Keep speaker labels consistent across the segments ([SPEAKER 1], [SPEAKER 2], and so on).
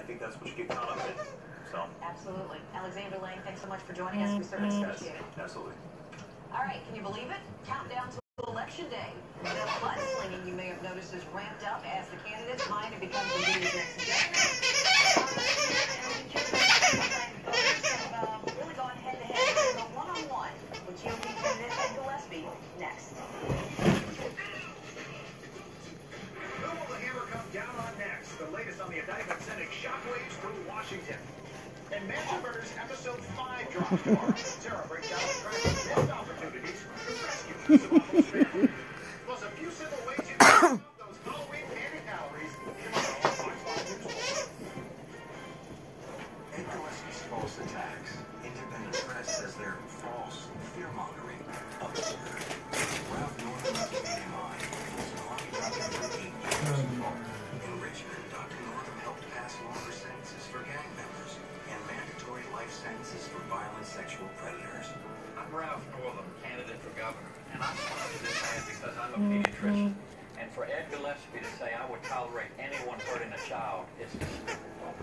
[SPEAKER 1] think that's what you get caught up in. So.
[SPEAKER 2] Absolutely. Alexander Lang, thanks so much for joining us. We certainly appreciate it.
[SPEAKER 1] Absolutely.
[SPEAKER 2] All right, can you believe it? Countdown to Election Day. The mudslinging you may have noticed is ramped up as the candidates vying to become the leader's next governor. Really going head-to-head in a one-on-one with GOP candidate Ed Gillespie next.
[SPEAKER 3] Who will the hammer come down on next? The latest on the indictment sending shockwaves through Washington. And Mansion Murders Episode 5 drops tomorrow. Sarah breaks down the tragic missed opportunities to rescue Savamo's family. Plus a few simple ways you can stop those Halloween candy calories.
[SPEAKER 4] Ed Gillespie's false attacks. Independent press says they're false, fear-mongering, absurd. Ralph Northam of Community Mind was an Army doctor for 8 years. In Richmond, Dr. Northam helped pass longer sentences for gang members and mandatory life sentences for violent sexual predators.
[SPEAKER 5] I'm Ralph Northam, candidate for governor, and I'm supporting this man because I'm a pediatrician. And for Ed Gillespie to say I would tolerate anyone hurting a child is despicable.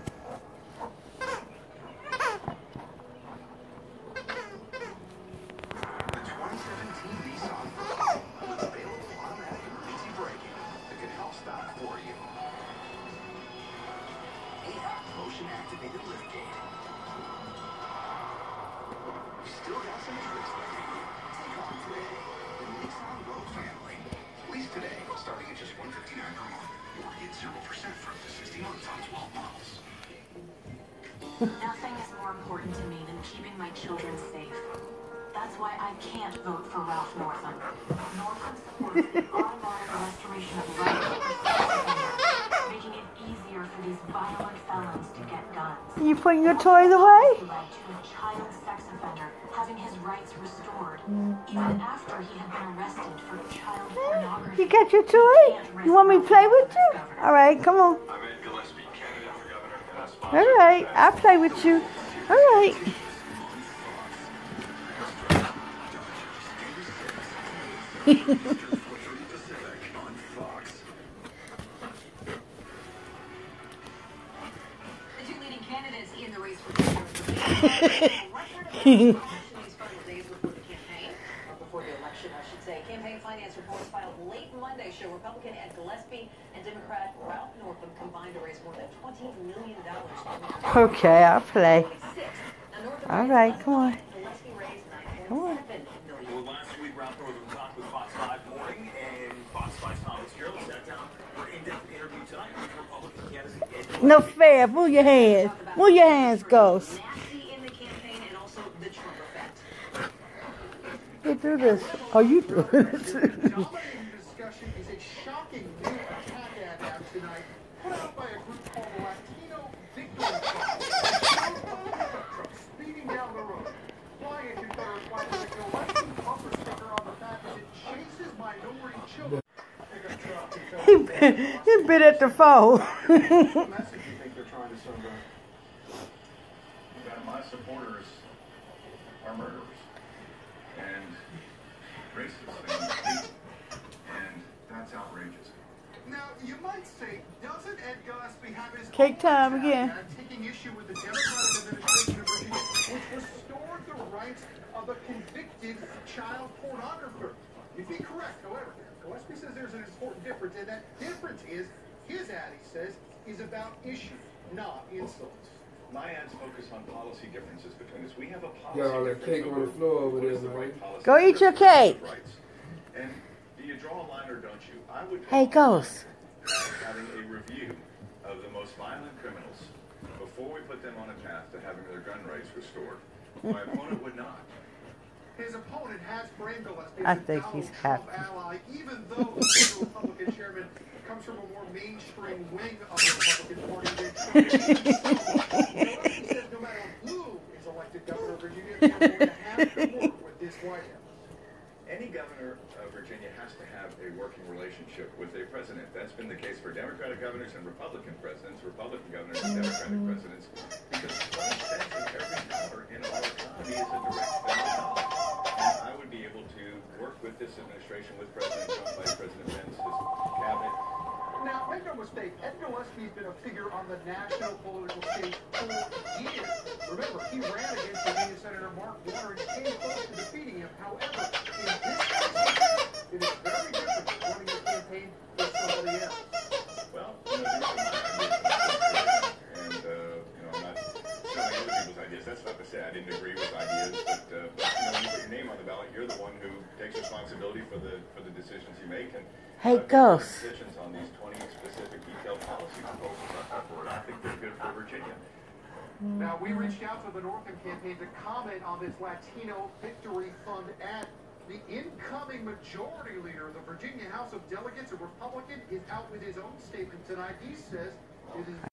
[SPEAKER 4] The 2017 Nissan Versa with available automatic emergency braking that can help stop for you. And motion-activated liftgate. You still got some tricks left in you. Take on today the Nissan Rogue family. Lease today, starting at just $159 per month. Or get 0% for up to 60 months on 12 models.
[SPEAKER 6] Nothing is more important to me than keeping my children safe. That's why I can't vote for Ralph Northam. Northam supports the automatic restoration of rights for sex offenders, making it easier for these violent felons to get guns.
[SPEAKER 7] You putting your toys away?
[SPEAKER 6] Led to a child sex offender having his rights restored, even after he had been arrested for child pornography.
[SPEAKER 7] You got your toy? You want me to play with you? All right, come on.
[SPEAKER 3] I'm Ed Gillespie, candidate for governor, and I sponsor
[SPEAKER 7] All right, I'll play with you. All right.
[SPEAKER 2] The two leading candidates in the race for governor these final days before the campaign, or before the election, I should say. Campaign finance reports filed late Monday show Republican Ed Gillespie and Democrat Ralph Northam combined to raise more than $20 million.
[SPEAKER 7] Okay, I'll play. All right, come on.
[SPEAKER 2] Gillespie raised
[SPEAKER 7] Come on.
[SPEAKER 2] $9.7 million.
[SPEAKER 1] Well, last week, Ralph Northam talked with Fox 5 Morning, and Fox 5's Thomas Gerald sat down for an in-depth interview tonight with Republican candidate Ed Gillespie.
[SPEAKER 7] No fair. Move your hands. Move your hands, Ghost.
[SPEAKER 2] Nasty in the campaign and also the Trump effect.
[SPEAKER 7] You do this. Oh, you do it.
[SPEAKER 3] Dominating discussion is a shocking new attack ad out tonight, put out by a group called Latino Victory Fund. Speeding down the road. Why, if you better find a Gillespie bumper sticker on the back as it chases minority children.
[SPEAKER 7] He bit at the phone.
[SPEAKER 3] What message do you think they're trying to send out?
[SPEAKER 8] That my supporters are murderers and racist and that's outrageous.
[SPEAKER 3] Now, you might say, doesn't Ed Gillespie have his
[SPEAKER 7] Cake
[SPEAKER 3] own
[SPEAKER 7] time
[SPEAKER 3] attack
[SPEAKER 7] again.
[SPEAKER 3] ad taking issue with the Democratic administration of Virginia, which restored the rights of a convicted child pornographer? You'd be correct, however. Gillespie says there's an important difference, and that difference is his ad, he says, is about issues, not insults.
[SPEAKER 8] My ads focus on policy differences between us. We have a policy
[SPEAKER 9] Got all that
[SPEAKER 8] difference
[SPEAKER 9] cake on
[SPEAKER 8] over
[SPEAKER 9] the floor over
[SPEAKER 8] what
[SPEAKER 9] there,
[SPEAKER 8] is the
[SPEAKER 9] man.
[SPEAKER 8] right policy
[SPEAKER 7] Go eat your
[SPEAKER 8] for rights.
[SPEAKER 7] cake.
[SPEAKER 8] And do you draw a line or don't you? I would
[SPEAKER 7] Hey, Ghost.
[SPEAKER 8] having a review of the most violent criminals before we put them on a path to having their gun rights restored. My opponent would not.
[SPEAKER 3] His opponent has framed Gillespie
[SPEAKER 7] I
[SPEAKER 3] as a
[SPEAKER 7] think
[SPEAKER 3] Donald
[SPEAKER 7] he's
[SPEAKER 3] Trump
[SPEAKER 7] happy.
[SPEAKER 3] ally, even though the Republican chairman comes from a more mainstream wing of the Republican Party than Trump. Gillespie says no matter who is elected governor of Virginia, they're going to have to work with this White House.
[SPEAKER 8] Any governor of Virginia has to have a working relationship with a president. That's been the case for Democratic governors and Republican presidents, Republican governors and Democratic presidents, because 20 cents of every dollar in our economy is a direct spending dollar. And I would be able to work with this administration, with President Trump, Vice President Pence, his cabinet,
[SPEAKER 3] Now, make no mistake, Ed Gillespie has been a figure on the national political stage for years. Remember, he ran against Virginia Senator Mark Warner and came close to defeating him. However, in this case, it is very different from running a campaign for somebody else.
[SPEAKER 8] Well, these are my ideas. And, I'm not selling other people's ideas. That's not to say I didn't agree with ideas, but, when you put your name on the ballot, you're the one who takes responsibility for the decisions you make. And
[SPEAKER 7] Hey, Ghost.
[SPEAKER 8] Decisions on these 20 specific detailed policy proposals I think they're good for Virginia.
[SPEAKER 3] Now, we reached out to the Northam campaign to comment on this Latino Victory Fund ad. The incoming majority leader of the Virginia House of Delegates, a Republican, is out with his own statement tonight. He says it is